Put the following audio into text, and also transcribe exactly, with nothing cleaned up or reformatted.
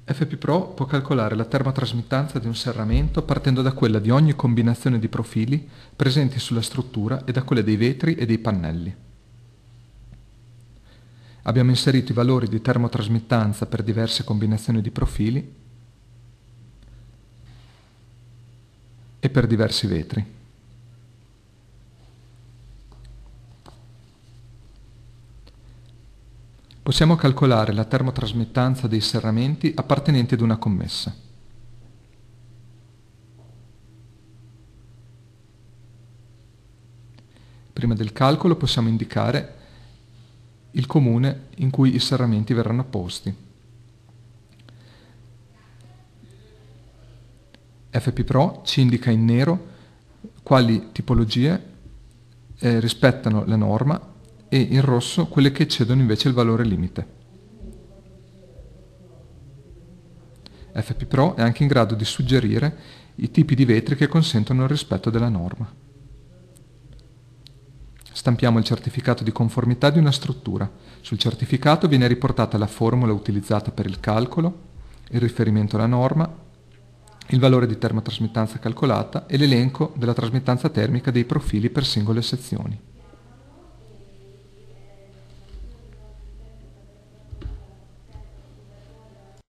F P Pro può calcolare la termotrasmittanza di un serramento partendo da quella di ogni combinazione di profili presenti sulla struttura e da quelle dei vetri e dei pannelli. Abbiamo inserito i valori di termotrasmittanza per diverse combinazioni di profili e per diversi vetri. Possiamo calcolare la termotrasmittanza dei serramenti appartenenti ad una commessa. Prima del calcolo possiamo indicare il comune in cui i serramenti verranno posti. F P Pro ci indica in nero quali tipologie eh, rispettano la norma e in rosso quelle che eccedono invece il valore limite. F P Pro è anche in grado di suggerire i tipi di vetri che consentono il rispetto della norma. Stampiamo il certificato di conformità di una struttura. Sul certificato viene riportata la formula utilizzata per il calcolo, il riferimento alla norma, il valore di termotrasmittanza calcolata e l'elenco della trasmittanza termica dei profili per singole sezioni.